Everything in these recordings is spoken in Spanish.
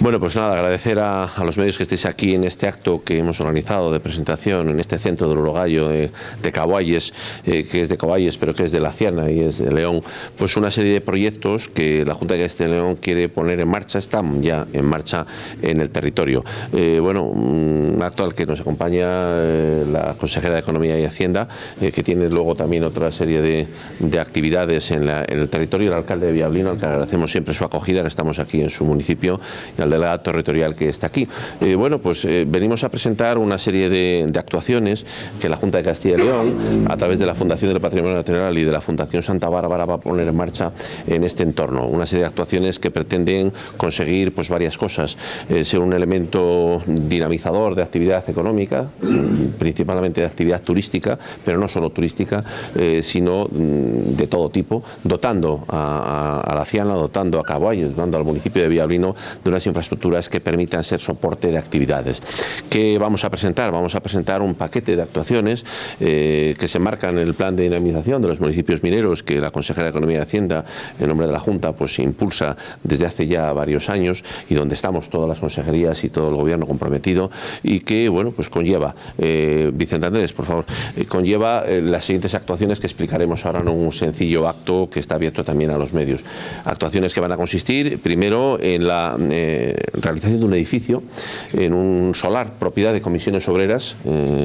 Bueno, pues nada, agradecer a los medios que estéis aquí en este acto que hemos organizado de presentación en este centro del Urogallo de Caboalles, que es de Caboalles, pero que es de Laciana y es de León, pues una serie de proyectos que la Junta de Castilla y León quiere poner en marcha, están ya en marcha en el territorio. Bueno, un acto al que nos acompaña la consejera de Economía y Hacienda, que tiene luego también otra serie de actividades en el territorio, el alcalde de Villablino, al que agradecemos siempre su acogida, que estamos aquí en su municipio, y al delegado territorial que está aquí. Bueno, pues venimos a presentar una serie de actuaciones que la Junta de Castilla y León, a través de la Fundación del Patrimonio Natural y de la Fundación Santa Bárbara, va a poner en marcha en este entorno. Una serie de actuaciones que pretenden conseguir pues varias cosas, ser un elemento dinamizador de actividad económica, principalmente de actividad turística, pero no solo turística, sino de todo tipo, dotando a Laciana, dotando a Caboalles, dotando al municipio de Villablino de unas infraestructuras que permitan ser soporte de actividades. ¿Qué vamos a presentar? Vamos a presentar un paquete de actuaciones que se marcan en el plan de dinamización de los municipios mineros que la consejera de Economía y Hacienda, en nombre de la Junta, pues impulsa desde hace ya varios años y donde estamos todas las consejerías y todo el gobierno comprometido, y que, bueno, pues conlleva, Vicente Andrés, por favor, conlleva las siguientes actuaciones que explicaremos ahora en un sencillo acto que está abierto también a los medios. Actuaciones que van a consistir, primero, en la realización de un edificio, en un solar, propiedad de Comisiones Obreras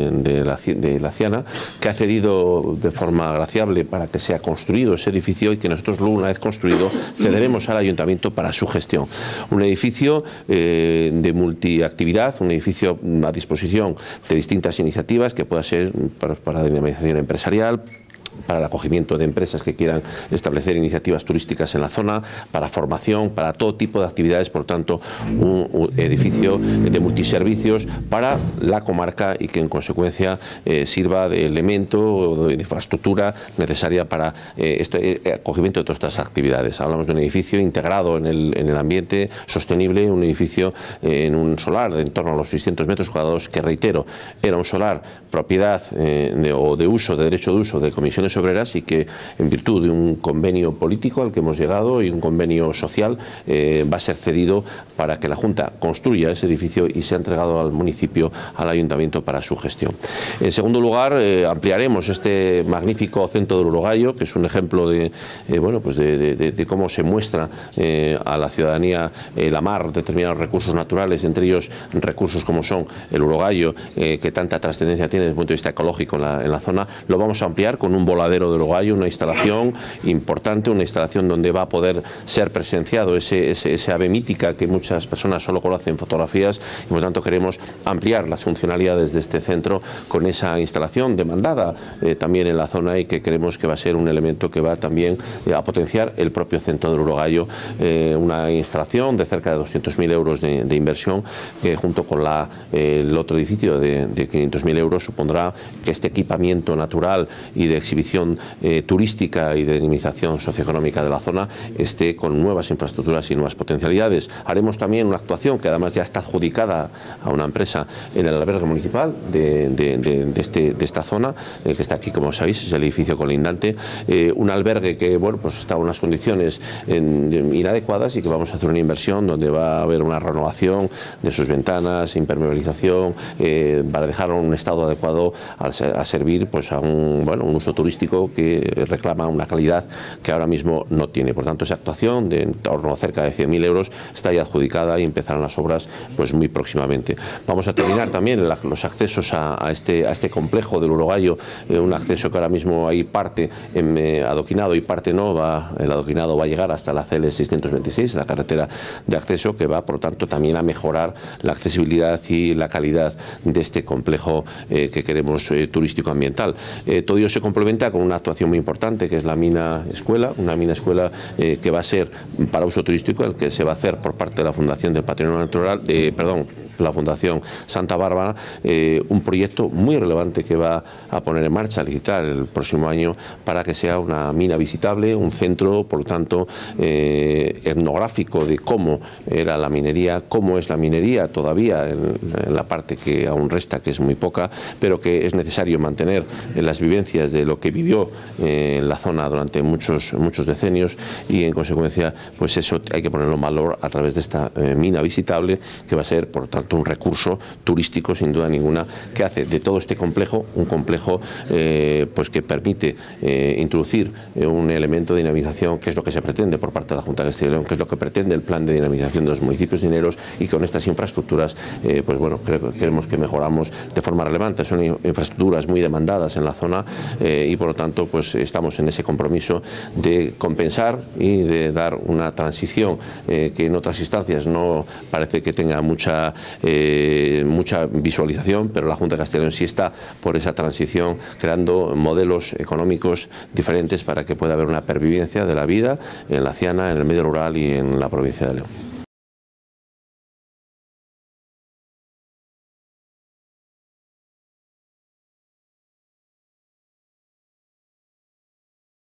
de Laciana, que ha cedido de forma agraciable para que sea construido ese edificio y que nosotros luego, una vez construido, cederemos al ayuntamiento para su gestión. Un edificio de multiactividad, un edificio a disposición de distintas iniciativas que pueda ser para dinamización empresarial, para el acogimiento de empresas que quieran establecer iniciativas turísticas en la zona, para formación, para todo tipo de actividades, por tanto, un edificio de multiservicios para la comarca y que en consecuencia sirva de elemento o de infraestructura necesaria para este acogimiento de todas estas actividades. Hablamos de un edificio integrado en el ambiente sostenible, un edificio en un solar de en torno a los 600 metros cuadrados, que reitero, era un solar propiedad o de uso, de derecho de uso de Comisiones Obreras, y que en virtud de un convenio político al que hemos llegado y un convenio social va a ser cedido para que la Junta construya ese edificio y sea entregado al municipio, al ayuntamiento, para su gestión. En segundo lugar, ampliaremos este magnífico centro del Urogallo, que es un ejemplo de, bueno, pues de cómo se muestra a la ciudadanía la mar, determinados recursos naturales, entre ellos recursos como son el Urogallo, que tanta trascendencia tiene desde el punto de vista ecológico en la zona. Lo vamos a ampliar con un voladero de Urogallo, una instalación importante, una instalación donde va a poder ser presenciado ese ave mítica que muchas personas solo conocen en fotografías, y por lo tanto queremos ampliar las funcionalidades de este centro con esa instalación demandada también en la zona, y que creemos que va a ser un elemento que va también a potenciar el propio centro del Urogallo. Una instalación de cerca de 200.000 euros de inversión, que junto con el otro edificio de 500.000 euros supondrá que este equipamiento natural y de exhibición turística y de dinamización socioeconómica de la zona esté con nuevas infraestructuras y nuevas potencialidades. Haremos también una actuación que además ya está adjudicada a una empresa en el albergue municipal de esta zona, que está aquí, como sabéis, es el edificio colindante, un albergue que, bueno, pues está en unas condiciones inadecuadas, y que vamos a hacer una inversión donde va a haber una renovación de sus ventanas, impermeabilización, para dejarlo en un estado adecuado a servir pues a un uso turístico que reclama una calidad que ahora mismo no tiene. Por tanto, esa actuación de en torno a cerca de 100.000 euros está ya adjudicada y empezarán las obras pues muy próximamente. Vamos a terminar también los accesos a este complejo del Urogallo, un acceso que ahora mismo hay parte adoquinado y parte no. El adoquinado va a llegar hasta la CL 626, la carretera de acceso, que va, por tanto, también a mejorar la accesibilidad y la calidad de este complejo que queremos turístico-ambiental. Todo ello se complementa con una actuación muy importante, que es la mina escuela, una mina escuela que va a ser para uso turístico, el que se va a hacer por parte de la Fundación del Patrimonio Natural, la Fundación Santa Bárbara, un proyecto muy relevante que va a poner en marcha, a licitar el próximo año, para que sea una mina visitable, un centro, por lo tanto, etnográfico de cómo era la minería, cómo es la minería todavía en la parte que aún resta, que es muy poca, pero que es necesario mantener las vivencias de lo que que vivió en la zona durante muchos decenios, y en consecuencia pues eso hay que ponerlo en valor a través de esta mina visitable, que va a ser por tanto un recurso turístico sin duda ninguna, que hace de todo este complejo un complejo pues que permite introducir un elemento de dinamización, que es lo que se pretende por parte de la Junta de Castilla y León, que es lo que pretende el plan de dinamización de los municipios mineros, y con estas infraestructuras pues bueno, creemos que mejoramos de forma relevante. Son infraestructuras muy demandadas en la zona y por lo tanto pues estamos en ese compromiso de compensar y de dar una transición que en otras instancias no parece que tenga mucha visualización, pero la Junta de Castilla y León sí está por esa transición, creando modelos económicos diferentes para que pueda haber una pervivencia de la vida en la Ciana, en el medio rural y en la provincia de León.